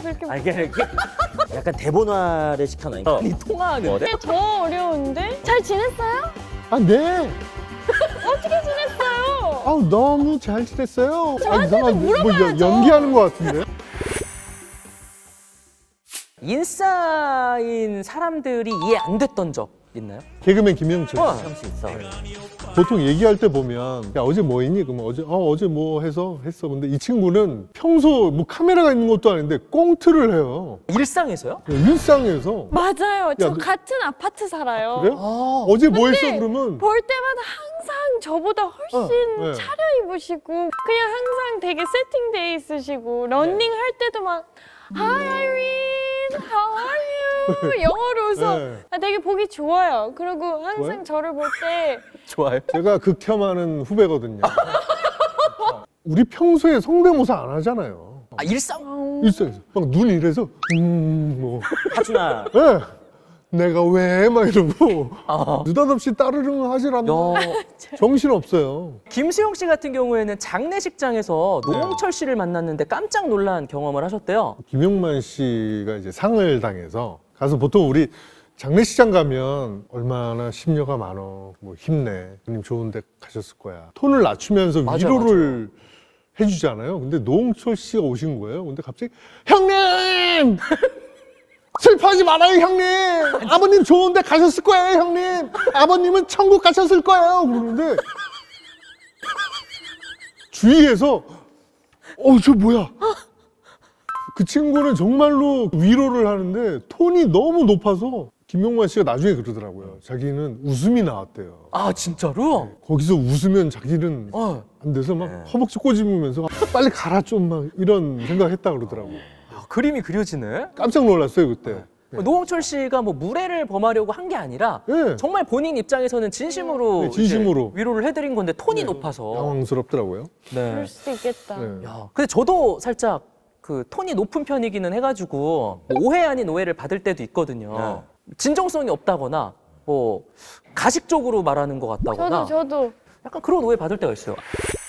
그렇게 이게 약간 대본화를 시켜놔. 이 통화하는 거래? 더 어려운데? 잘 지냈어요? 아, 네. 어떻게 지냈어요? 아우, 너무 잘 지냈어요. 저한테도 물어봐야죠. 연기하는 것 같은데. 인싸인 사람들이 이해 안 됐던 적 있나요? 개그맨 김영철. 씨 있어. 보통 얘기할 때 보면 야, 어제 뭐 했니? 그러면 어제 뭐 했어. 근데 이 친구는 평소 뭐 카메라가 있는 것도 아닌데 꽁트를 해요. 일상에서요? 일상에서. 맞아요. 저 너- 같은 아파트 살아요. 그래? 어제 뭐 했어? 그러면 볼 때마다 항상 저보다 훨씬 네. 차려입으시고 그냥 항상 되게 세팅돼 있으시고 러닝 할 때도 막 Hi Irene, how are you? 영어로 웃어. 네. 되게 보기 좋아요. 그리고 항상 좋아요? 저를 볼 때 좋아요. 제가 극혐하는 후배거든요. 우리 평소에 성대모사 안 하잖아요. 일상? 일상에서 막 눈 이래서 뭐 하준아. 예. 내가 왜 막 이러고 느닷없이 따르릉 하질 않나. 정신 없어요. 김수영 씨 같은 경우에는 장례식장에서 노홍철 씨를 만났는데 깜짝 놀란 경험을 하셨대요. 김용만 씨가 이제 상을 당해서 가서 보통 우리 장례식장 가면 얼마나 심려가 많어. 뭐 힘내. 님 좋은 데 가셨을 거야. 톤을 낮추면서 위로를 해주잖아요. 근데 노홍철 씨가 오신 거예요. 근데 갑자기 형님! 슬퍼하지 말아요, 형님! 아버님 좋은 데 가셨을 거예요, 형님! 아버님은 천국 가셨을 거예요! 그러는데 주위에서 저 뭐야? 그 친구는 정말로 위로를 하는데 톤이 너무 높아서 김용만 씨가 나중에 그러더라고요. 자기는 웃음이 나왔대요. 아 진짜로? 거기서 웃으면 자기는 안 돼서 막 허벅지 꼬집으면서 빨리 가라 좀 막 이런 생각했다 그러더라고요. 그림이 그려지네. 깜짝 놀랐어요 그때. 노홍철 씨가 뭐 무례를 범하려고 한 게 아니라 네. 정말 본인 입장에서는 진심으로, 네, 진심으로. 이제 위로를 해드린 건데 톤이 높아서. 당황스럽더라고요. 네. 그럴 수도 있겠다. 네. 야, 근데 저도 살짝 그 톤이 높은 편이기는 해가지고 뭐 오해 아닌 오해를 받을 때도 있거든요. 진정성이 없다거나 뭐 가식적으로 말하는 것 같다거나 저도 약간 그런 오해 받을 때가 있어요.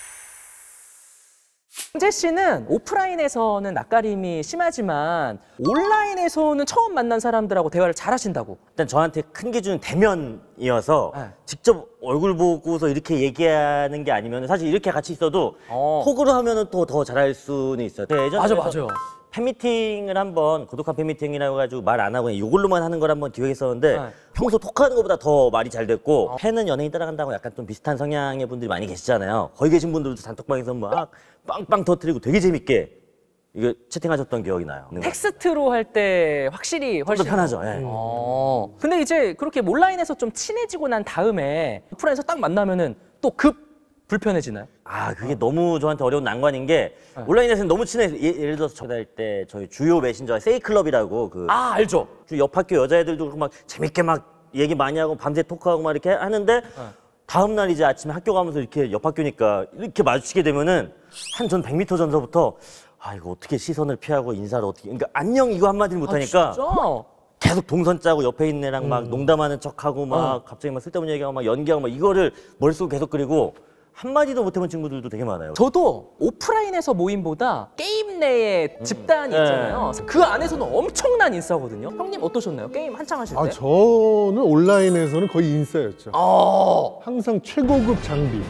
홍재 씨는 오프라인에서는 낯가림이 심하지만 온라인에서는 처음 만난 사람들하고 대화를 잘 하신다고. 일단 저한테 큰 기준은 대면이어서 네. 직접 얼굴 보고서 이렇게 얘기하는 게 아니면 사실 이렇게 같이 있어도 톡으로 하면은 또 더 잘할 수는 있어요. 예전에 맞아요. 팬미팅을 한번 고독한 팬미팅이라고 해가지고 말 안 하고 그냥 이걸로만 하는 걸 한번 기획했었는데 네. 평소 톡하는 것보다 더 말이 잘 됐고 팬은 연예인 따라간다고 약간 좀 비슷한 성향의 분들이 많이 계시잖아요. 거기 계신 분들도 단톡방에서 막 빵빵 터뜨리고 되게 재밌게 이거 채팅하셨던 기억이 나요. 텍스트로 할 때 확실히 훨씬 더 편하죠. 예. 근데 이제 그렇게 온라인에서 좀 친해지고 난 다음에 오프라인에서 딱 만나면은 또 급 불편해지나요? 그게 너무 저한테 어려운 난관인 게 온라인에서는 너무 친해서 예를 들어서 저달 때 저희 주요 메신저 세이클럽이라고 알죠. 옆 학교 여자애들도 그렇고 막 재밌게 막 얘기 많이 하고 밤새 토크하고 막 이렇게 하는데 다음 날 이제 아침에 학교 가면서 이렇게 옆 학교니까 이렇게 마주치게 되면은 전 100m 전서부터 이거 어떻게 시선을 피하고 인사를 어떻게 그러니까 안녕 이거 한마디를 못 하니까 진짜? 계속 동선 짜고 옆에 있는 애랑 막 농담하는 척하고 막 갑자기 막 쓸데없는 얘기하고 막 연기하고 막 이거를 머릿속에 계속 그리고 한마디도 못 해본 친구들도 되게 많아요. 저도 오프라인에서 모임보다 게임 내에 집단이 있잖아요. 그 안에서는 엄청난 인싸거든요. 형님 어떠셨나요? 게임 한창 하실 때? 저는 온라인에서는 거의 인싸였죠. 항상 최고급 장비,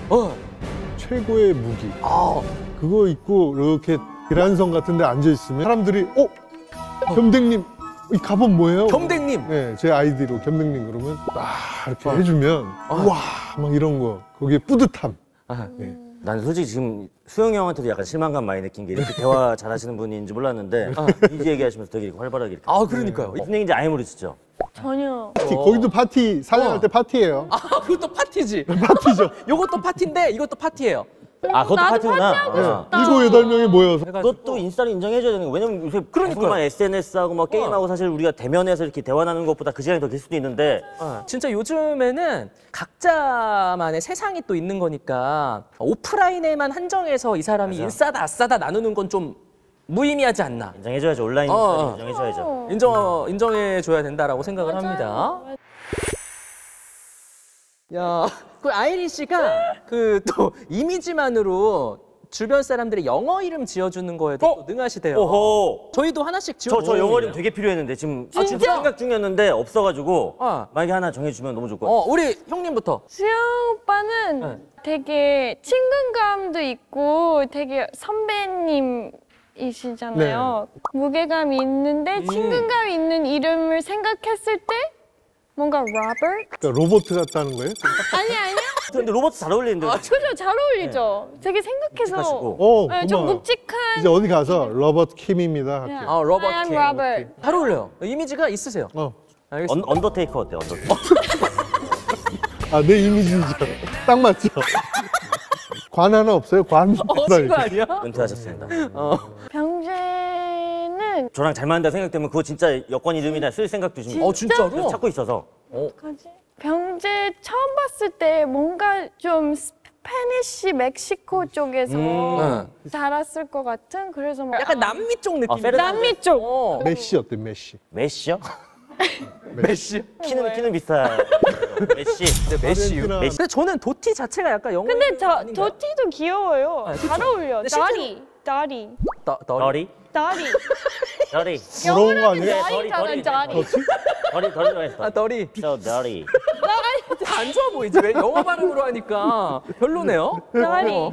최고의 무기. 그거 입고 이렇게 계란성 같은 데 앉아있으면 사람들이 겸댕님 이 갑옷 뭐예요? 겸댕님. 네, 제 아이디로 겸댕님 그러면 이렇게 해주면 와 막 이런 거 거기에 뿌듯함. 네. 난 솔직히 지금 수영이 형한테도 약간 실망감 많이 느낀 게 이렇게 대화 잘하시는 분인지 몰랐는데 이제 얘기하시면서 되게 이렇게 활발하게 이렇게 그러니까요. 무슨 얘기인지 아예 모르시죠? 전혀. 거기도 파티 사냥할 때 파티예요. 그것도 파티지. 파티죠. 요것도 파티인데 이것도 파티예요. 그것도 나도 파티구나. 파티하고 싶다. 7, 8명이 모여서 그것도 인싸를 인정해줘야 되는 거예요. 왜냐면 요새 그러니까요. 막 SNS하고 막 게임하고 사실 우리가 대면에서 이렇게 대화 나누는 것보다 그 시간이 더 길 수도 있는데 진짜 요즘에는 각자만의 세상이 또 있는 거니까 오프라인에만 한정해서 이 사람이 인싸다 아싸다 나누는 건 좀 무의미하지 않나. 인정해줘야죠. 온라인 인싸를 인정해줘야죠. 인정해줘야 된다라고 생각을 합니다. 야, 그 아이린 씨가 그 또 이미지만으로 주변 사람들이 영어 이름 지어주는 거에도 또 능하시대요. 오호. 저희도 하나씩 지어. 저 영어 이름 되게 필요했는데 지금 진짜? 생각 중이었는데 없어가지고 어. 만약에 하나 정해주면 너무 좋을 것 같아요. 우리 형님부터. 수영 오빠는 네. 되게 친근감도 있고 되게 선배님이시잖아요. 무게감이 있는데 친근감 있는 이름을 생각했을 때 뭔가 로버트? 그러니까 로봇 같다는 거예요? 아니야. 근데 로버트 잘 어울리는데. 그죠? 잘 어울리죠? 되게 생각해서 묵직하시고. 네, 좀 고마워요. 묵직한 이제 어디 가서 로버트 킴입니다 할게요. 로버트. I am Robert. 잘 어울려요. 이미지가 있으세요. 알겠습니다. 언더테이커 어때? 언더테이커. 아, 내 이미지죠. 딱 맞죠? 관 하나 없어요? 관. 어진 거 아니야? 은퇴하셨습니다. 병재는 저랑 잘 맞는다 생각되면 그거 진짜 여권 이름이나 쓸 생각도 지금 진짜로? 찾고 있어서. 뭐지? 병재 처음 봤을 때 뭔가 좀 스페니쉬 멕시코 쪽에서 자랐을 것 같은 그래서 뭐 약간 남미 쪽 느낌. 남미 쪽. 메시 어때, 메시? 메시요? 메시. 키는 비싸. 메시. 메시유. 아르헨티나. 근데 저는 도티 자체가 약간 영어. 근데 저 아닌가요? 도티도 귀여워요. 그쵸? 잘 어울려. 근데 실제로- 다리. 더리? 다리. 더리. 부러운 거 아니에요? 다리잖아, 다리. 더리로 했어. 더리. So dirty. 안 좋아 보이지? 왜 영어 발음으로 하니까 별로네요. 다리.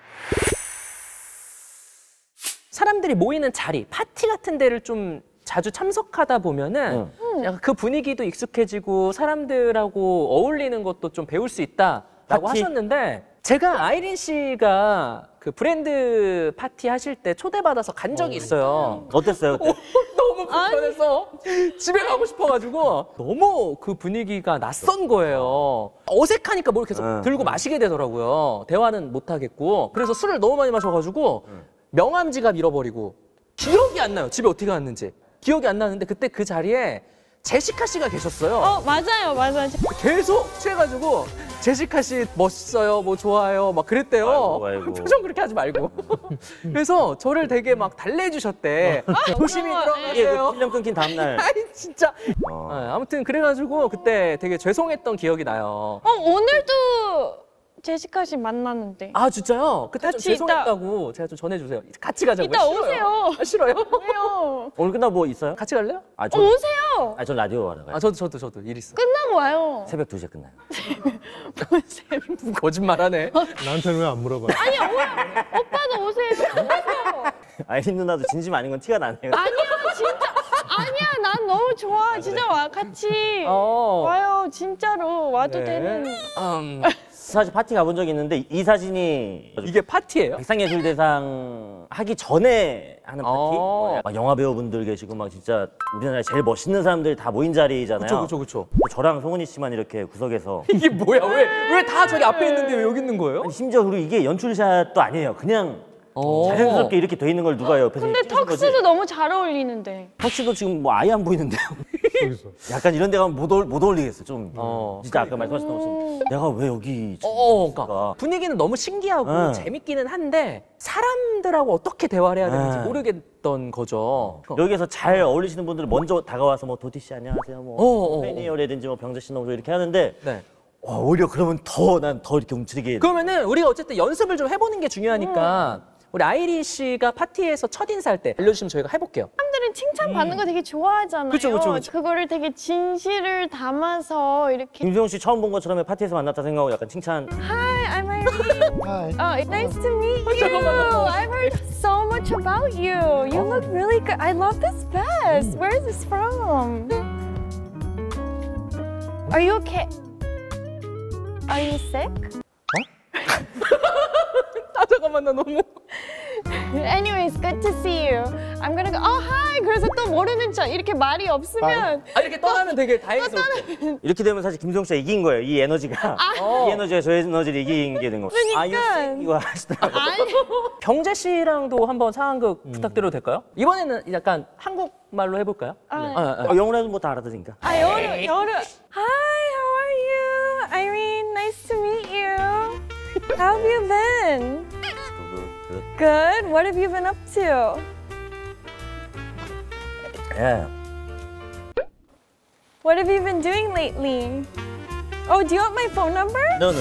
사람들이 모이는 자리, 파티 같은 데를 좀 자주 참석하다 보면은 약간 그 분위기도 익숙해지고 사람들하고 어울리는 것도 좀 배울 수 있다라고 파티? 하셨는데 제가 아이린 씨가 그 브랜드 파티 하실 때 초대받아서 간 적이 있어요. 어땠어요 그때? 너무 불편해서 집에 가고 싶어가지고 너무 그 분위기가 낯선 거예요. 어색하니까 뭘 계속 들고 마시게 되더라고요. 대화는 못 하겠고. 그래서 술을 너무 많이 마셔가지고 명함 지갑 잃어버리고 기억이 안 나요. 집에 어떻게 갔는지. 기억이 안 나는데 그때 그 자리에 제시카 씨가 계셨어요. 맞아요. 계속 취해가지고 제시카 씨 멋있어요, 뭐 좋아요, 막 그랬대요. 아이고. 표정 그렇게 하지 말고. 그래서 저를 되게 막 달래주셨대. 조심히 고마워. 이게 들어가세요. 그 필름 끊긴 다음날. 아이 진짜. 아무튼 그래가지고 그때 되게 죄송했던 기억이 나요. 오늘도 제시카 씨 만났는데. 아 진짜요? 그때 좀 같이 죄송했다고 제가 좀 전해주세요. 같이 가자고요. 이따 싫어요. 오세요. 아, 싫어요? 왜요? 오늘 끝나고 뭐 있어요? 같이 갈래요? 오세요. 전 라디오 하러 가요. 아 저도 일 있어. 끝나고 와요. 새벽 2시에 끝나요. 거짓말하네. 나한테는 왜 안 물어봐요? 오빠도 오세요. 아이린 누나도 진심 아닌 건 티가 나네요. 아니야, 진짜. 아니야, 난 너무 좋아. 진짜 와, 같이. 와요, 진짜로. 와도 네. 되는. 사실 파티 가본 적이 있는데 이 사진이 이게 파티예요? 백상예술대상 하기 전에 하는 파티? 막 영화 배우분들 계시고 막 진짜 우리나라에 제일 멋있는 사람들이 다 모인 자리잖아요. 그쵸. 저랑 송은이 씨만 이렇게 구석에서 이게 뭐야? 왜 다 저기 앞에 있는데 왜 여기 있는 거예요? 아니, 심지어 그리고 이게 연출샷도 아니에요. 그냥 자연스럽게 이렇게 돼 있는 걸 누가 옆에서 근데 찍으신 거지. 턱스도 너무 잘 어울리는데. 턱시도 지금 뭐 아예 안 보이는데요. 여기서. 약간 이런 데 가면 못 어울리겠어 좀. 진짜 아까 말씀하셨던 것처럼 내가 왜 여기 그러니까 분위기는 너무 신기하고 재밌기는 한데 사람들하고 어떻게 대화를 해야 되는지 모르겠던 거죠. 여기에서 잘 어울리시는 분들은 먼저 다가와서 뭐 도티 씨 안녕하세요 뭐 페니어라든지 뭐 병재 씨 너무 좋아 이렇게 하는데 네. 오히려 그러면 난 더 이렇게 움츠리게 그러면은 우리가 어쨌든 연습을 좀 해보는 게 중요하니까 우리 아이린 씨가 파티에서 첫 인사할 때 알려주시면 저희가 해볼게요. 사람들은 칭찬받는 거 되게 좋아하잖아요. 그쵸. 그거를 되게 진실을 담아서 이렇게. 김수영 씨 처음 본 것처럼 파티에서 만났다 생각하고 약간 칭찬. Hi, I'm Irene. Nice to meet you. 잠깐만요. I've heard so much about you. You look really good. I love this vest. Where is this from? Are you okay? Are you sick? 잠깐만 나 너무. Anyways, good to see you. I'm gonna go. Oh, hi. 그래서 또 모르는 척 이렇게 말이 없으면 이렇게 떠나면 되게 다행스럽죠. 이렇게 되면 사실 김수영 씨가 이긴 거예요. 이 에너지가. 이 에너지가 저 에너지를 이긴 게 된 거예요. 그러니까. 이거 하시더라고요. 병재 씨랑도 한번 상황극 부탁드려도 될까요? 이번에는 약간 한국말로 해볼까요? 영어로 해도 뭐 다 알아듣으니까. 영어로. Hi, how are you? Irene, nice to meet you. How have you been? Good. What have you been up to? 예. What have you been doing lately? Oh, do you want my phone number? No.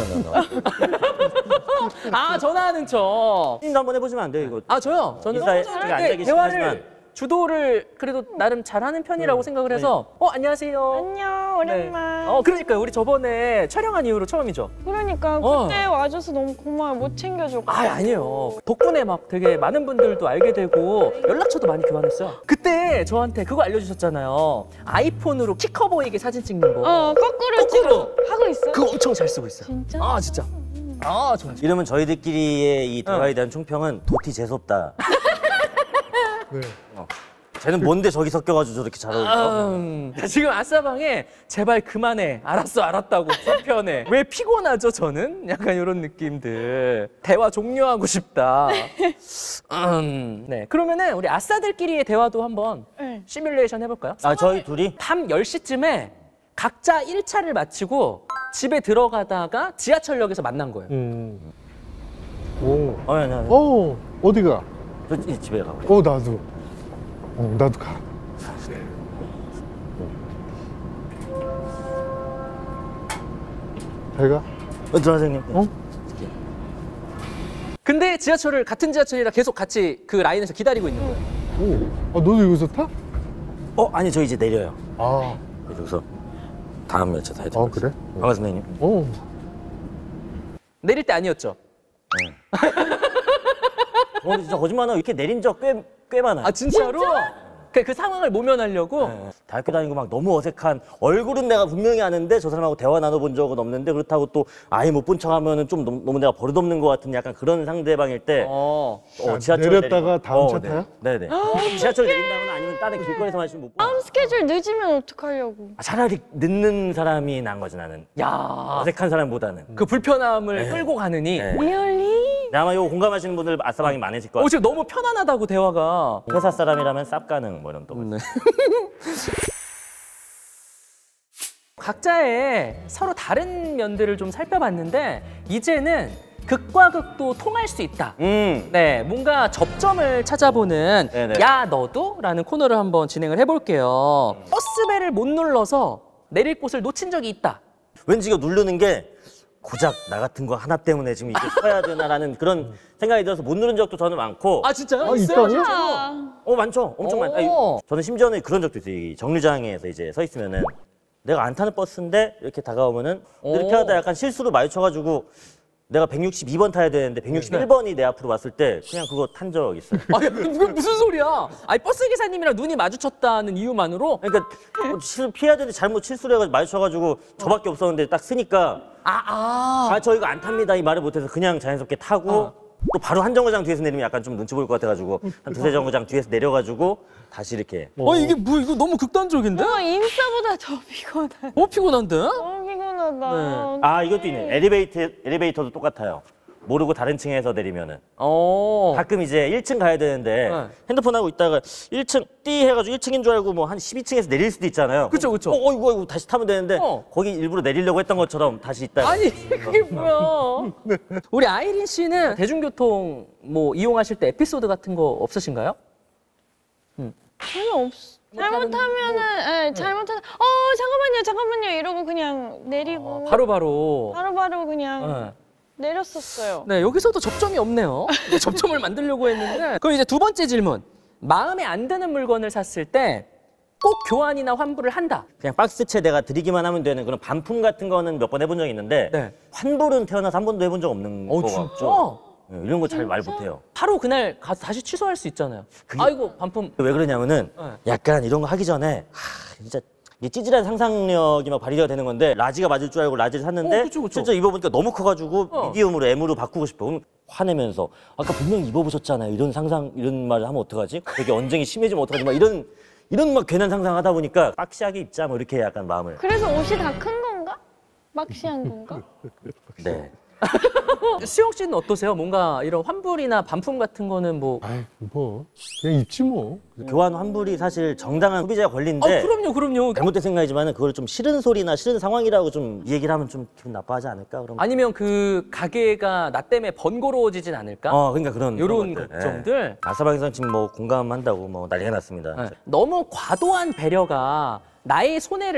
아, 전화하는 척. 인도 한번 해보시면 안 돼요, 이거. 아, 저요? 저는 인사에 너무 제가 잘하는데 앉아 계시긴 대화를 하지만. 주도를 그래도 나름 잘하는 편이라고 생각을 해서 안녕하세요. 안녕, 오랜만. 그러니까요. 우리 저번에 촬영한 이후로 처음이죠. 그러니까 그때 와줘서 너무 고마워요. 못 챙겨줬고. 아니에요. 덕분에 막 되게 많은 분들도 알게 되고 연락처도 많이 교환했어요. 그때 저한테 그거 알려주셨잖아요. 아이폰으로 키 커 보이게 사진 찍는 거. 거꾸로 찍어 하고 있어. 그거 엄청 잘 쓰고 있어요. 진짜? 아, 진짜. 아, 정말. 이러면 저희들끼리의 이 대화에 대한 총평은 도티 재수없다. 네. 쟤는 뭔데 저기 섞여가지고 저렇게 잘 어울려? 지금 아싸방에 제발 그만해. 알았다고 불편해. 왜 피곤하죠, 저는? 약간 이런 느낌들. 대화 종료하고 싶다. 네. 그러면은 우리 아싸들끼리의 대화도 한번 네. 시뮬레이션 해볼까요? 아, 저희 둘이? 밤 10시쯤에 각자 1차를 마치고 집에 들어가다가 지하철역에서 만난 거예요. 오. 아니. 어디가? 저 집에 가고. 나도. 나도 가. 잘 가. 선생님. 근데 같은 지하철이라 계속 같이 그 라인에서 기다리고 있는 거예요. 너도 여기서 타? 아니, 저 이제 내려요. 아, 여기서 다음 열차 타야 돼. 그래? 반갑습니다, 형님. 내릴 때 아니었죠? 진짜 거짓말하고 이렇게 내린 적 꽤 많아요. 아, 진짜로? 그 상황을 모면하려고? 네. 대학교 다니고 막 너무 어색한, 얼굴은 내가 분명히 아는데 저 사람하고 대화 나눠본 적은 없는데, 그렇다고 또 아예 못 본 척 하면은 좀 너무 내가 버릇없는 것 같은 약간 그런 상대방일 때 지하철 내렸다가 다음 차 타요? 네네. 지하철 내린다거나 아니면 다른 길거리에서 마시면 못 봐. 다음 스케줄 늦으면 어떡하려고. 차라리 늦는 사람이 나은 거지, 나는. 야, 어색한 사람보다는. 그 불편함을 끌고 가느니. 네. 리얼리? 네, 아마 이거 공감하시는 분들 아싸방이 많으실 것 같아요. 지금 너무 편안하다고 대화가. 회사 사람이라면 쌉 가능 뭐 이런 또. 네. 각자의 서로 다른 면들을 좀 살펴봤는데 이제는 극과 극도 통할 수 있다. 네, 뭔가 접점을 찾아보는 네네. 야 너도? 라는 코너를 한번 진행을 해볼게요. 버스벨을 못 눌러서 내릴 곳을 놓친 적이 있다. 왠지 이거 누르는 게 고작 나 같은 거 하나 때문에 지금 이게 써야 되나라는 그런 생각이 들어서 못 누른 적도 저는 많고. 아, 진짜요? 있다고요? 진짜로? 많죠. 엄청 많아요. 아니, 저는 심지어는 그런 적도 있어요. 이 정류장에서 이제 서 있으면은 내가 안 타는 버스인데 이렇게 다가오면은 이렇게 하다 약간 실수로 마주쳐가지고 내가 162번 타야 되는데 161번이 내 앞으로 왔을 때 그냥 그거 탄 적 있어요. 아니, 그게 무슨 소리야? 아니, 버스 기사님이랑 눈이 마주쳤다는 이유만으로? 그러니까 피해야 되는데 잘못 실수를 해가지고 마주쳐가지고 저밖에 없었는데 딱 쓰니까 저 이거 안 탑니다 이 말을 못해서 그냥 자연스럽게 타고 또 바로 한 정거장 뒤에서 내리면 약간 좀 눈치 보일 것 같아가지고 한 두세 정거장 뒤에서 내려가지고 다시 이렇게. 이게 이거 너무 극단적인데? 인싸보다 더 피곤하다. 피곤한데? 너무 피곤하다. 이것도 있네. 엘리베이터도 똑같아요. 모르고 다른 층에서 내리면은 가끔 이제 1층 가야 되는데 핸드폰 하고 있다가 1층 띠 해가지고 1층인 줄 알고 뭐 한 12층에서 내릴 수도 있잖아요. 그쵸. 이거 다시 타면 되는데 거기 일부러 내리려고 했던 것처럼 다시 있다가. 아니, 그게 뭐야? 우리 아이린 씨는 대중교통 뭐 이용하실 때 에피소드 같은 거 없으신가요? 전혀 없어. 잘못하면은, 잘못하면, 잠깐만요, 이러고 그냥 내리고. 바로바로. 바로바로 그냥 내렸었어요. 네, 여기서도 접점이 없네요. 접점을 만들려고 했는데. 그럼 이제 두 번째 질문. 마음에 안 드는 물건을 샀을 때 꼭 교환이나 환불을 한다. 그냥 박스채 내가 드리기만 하면 되는 그런 반품 같은 거는 몇 번 해본 적이 있는데 네. 환불은 태어나서 한 번도 해본 적 없는 거 같죠. 네, 이런 거 잘 말 못해요. 바로 그날 가서 다시 취소할 수 있잖아요. 아이고, 반품. 왜 그러냐면은 약간 이런 거 하기 전에 진짜 이게 찌질한 상상력이 막 발휘가 되는 건데 라지가 맞을 줄 알고 라지를 샀는데 그쵸. 실제 입어보니까 너무 커가지고 미디움으로 M으로 바꾸고 싶어. 그럼 화내면서 아까 분명히 입어보셨잖아요. 이런 말을 하면 어떡하지? 되게 언쟁이 심해지면 어떡하지? 막 이런 막 괜한 상상하다 보니까 박시하게 입자 뭐 이렇게 약간 마음을. 그래서 옷이 다 큰 건가? 막시한 건가? 네. 수영 씨는 어떠세요? 뭔가 이런 환불이나 반품 같은 거는 뭐. 그냥 입지 뭐. 교환 환불이 사실 정당한 소비자의 권리인데. 그럼요. 잘못된 생각이지만 그걸 좀 싫은 소리나 싫은 상황이라고 좀 얘기를 하면 좀 기분 나빠하지 않을까? 그럼. 아니면 그 가게가 나 때문에 번거로워지진 않을까? 그러니까 그런 이런 것들. 걱정들. 아싸방에서는 지금 뭐 공감한다고 뭐 난리가 났습니다. 너무 과도한 배려가 나의 손해를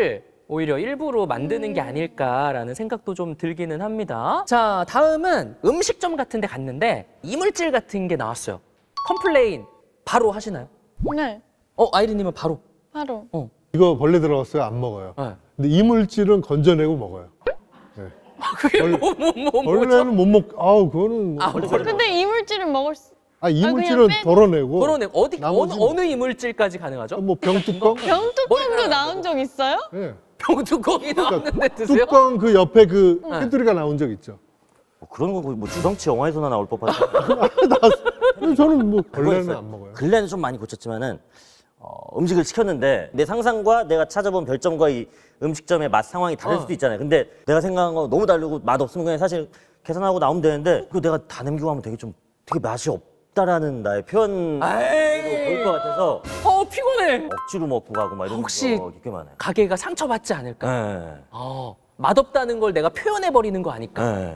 오히려 일부러 만드는 게 아닐까라는 생각도 좀 들기는 합니다. 자, 다음은 음식점 같은 데 갔는데 이물질 같은 게 나왔어요. 컴플레인 바로 하시나요? 네, 아이린님은 바로. 바로. 이거 벌레 들어갔어요? 안 먹어요. 네. 근데 이물질은 건져내고 먹어요. 네. 그게 뭐죠? 벌레는 못 먹. 아우 그거는. 근데 이물질은 먹을 수. 이물질은 그냥 덜어내고. 덜어내고 나머지 어느 이물질까지 가능하죠? 뭐 병뚜껑? 병뚜껑도 나온 적 있어요? 네. 병뚜껑이 나왔는데 드세요? 뚜껑 그 옆에 그 테두리가 나온 적 있죠. 그런 거 뭐 주성치 영화에서나 나올 법한. 저는 뭐 벌레는 그거였어요. 안 먹어요. 근래는 좀 많이 고쳤지만은 음식을 시켰는데 내 상상과 내가 찾아본 별점과 이 음식점의 맛 상황이 다를 수도 있잖아요. 근데 내가 생각한 거 너무 다르고 맛 없으면 그냥 사실 계산하고 나오면 되는데 그거 내가 다 남기고 하면 되게 맛이 없다라는 나의 표현으로 보일 것 같아서 피곤해. 억지로 먹고 가고 막 이런 혹시 거 꽤 많아요. 가게가 상처받지 않을까? 네. 맛없다는 걸 내가 표현해버리는 거 아닐까? 네.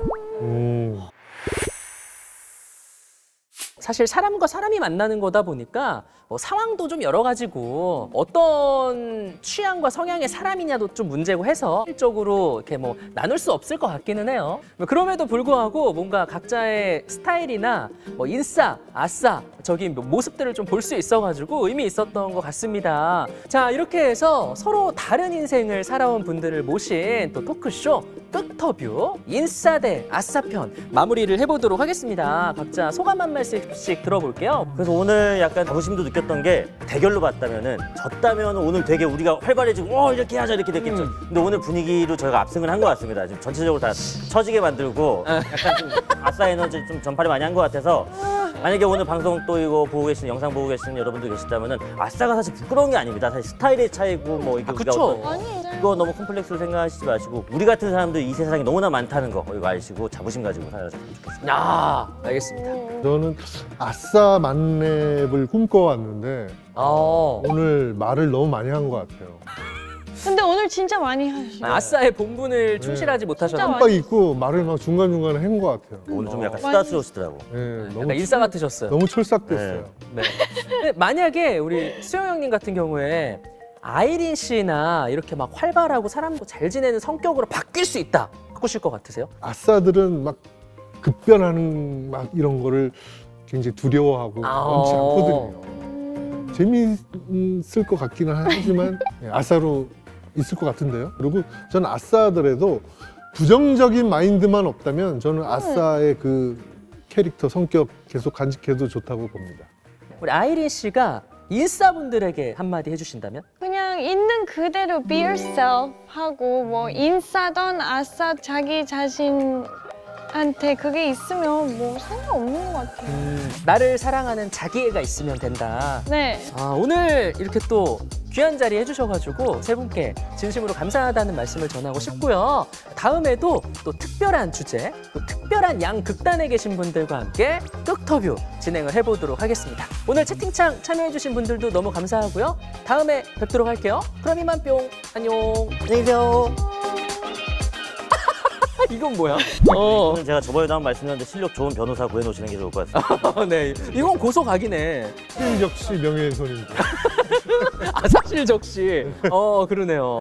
사실 사람과 사람이 만나는 거다 보니까 상황도 좀 여러 가지고 어떤 취향과 성향의 사람이냐도 좀 문제고 해서 실적으로 이렇게 뭐 나눌 수 없을 것 같기는 해요. 그럼에도 불구하고 뭔가 각자의 스타일이나 뭐 인싸, 아싸 저기 모습들을 좀 볼 수 있어가지고 의미 있었던 것 같습니다. 자, 이렇게 해서 서로 다른 인생을 살아온 분들을 모신 또 토크쇼 끄터뷰 인싸 대 아싸 편 마무리를 해보도록 하겠습니다. 각자 소감 한 말씀씩 들어볼게요. 그래서 오늘 약간 자부심도 느꼈던 게 대결로 봤다면은 졌다면 오늘 되게 우리가 활발해지고 이렇게 하자 이렇게 됐겠죠. 근데 오늘 분위기로 저희가 압승을 한 것 같습니다. 지금 전체적으로 다 처지게 만들고 약간 좀 아싸 에너지 좀 전파를 많이 한 것 같아서 만약에 오늘 방송 또 이거 보고 계신 영상 보고 계시는 여러분들 계시다면은 아싸가 사실 부끄러운 게 아닙니다. 사실 스타일의 차이고 뭐 이게 우리가 그쵸. 어떤 그거 너무 콤플렉스로 생각하시지 마시고 우리 같은 사람들 이 세상에 너무나 많다는 거 이거 아시고 자부심 가지고 살아줬으면 좋겠습니다. 알겠습니다. 저는 아싸 만렙을 꿈꿔왔는데 오늘 말을 너무 많이 한 것 같아요. 근데 오늘 진짜 많이 하시죠. 아싸의 본분을 충실하지 못하셔서 깜빡 잊고 말을 막 중간중간에 한 것 같아요. 오늘 좀 약간 수다스러우시더라고. 네, 약간 인싸 같으셨어요. 너무 철삭됐어요. 네. 근데 만약에 우리 수영 형님 같은 경우에 아이린 씨나 이렇게 막 활발하고 사람도 잘 지내는 성격으로 바뀔 수 있다. 바꾸실 것 같으세요? 아싸들은 막 급변하는 막 이런 거를 굉장히 두려워하고 원치 않거든요. 재미있을 것 같기는 하지만 아싸로 있을 것 같은데요. 그리고 저는 아싸더라도 부정적인 마인드만 없다면 저는 아싸의 그 캐릭터 성격 계속 간직해도 좋다고 봅니다. 우리 아이린 씨가 인싸분들에게 한마디 해주신다면? 그냥 있는 그대로 be yourself 하고 뭐 인싸던 아싸 자기 자신한테 그게 있으면 뭐 상관없는 것 같아요. 나를 사랑하는 자기애가 있으면 된다. 네. 오늘 이렇게 또 귀한 자리 해주셔가지고 세 분께 진심으로 감사하다는 말씀을 전하고 싶고요. 다음에도 또 특별한 주제, 또 특별한 양극단에 계신 분들과 함께 끄터뷰 진행을 해보도록 하겠습니다. 오늘 채팅창 참여해주신 분들도 너무 감사하고요. 다음에 뵙도록 할게요. 그럼 이만 뿅. 안녕. 안녕히 계세요. 이건 뭐야? 오늘 제가 저번에도 한번 말씀드렸는데 실력 좋은 변호사 구해놓으시는 게 좋을 것 같습니다. 네. 이건 고소 각이네. 실적시 명예훼손입니다. 사실적시. 그러네요.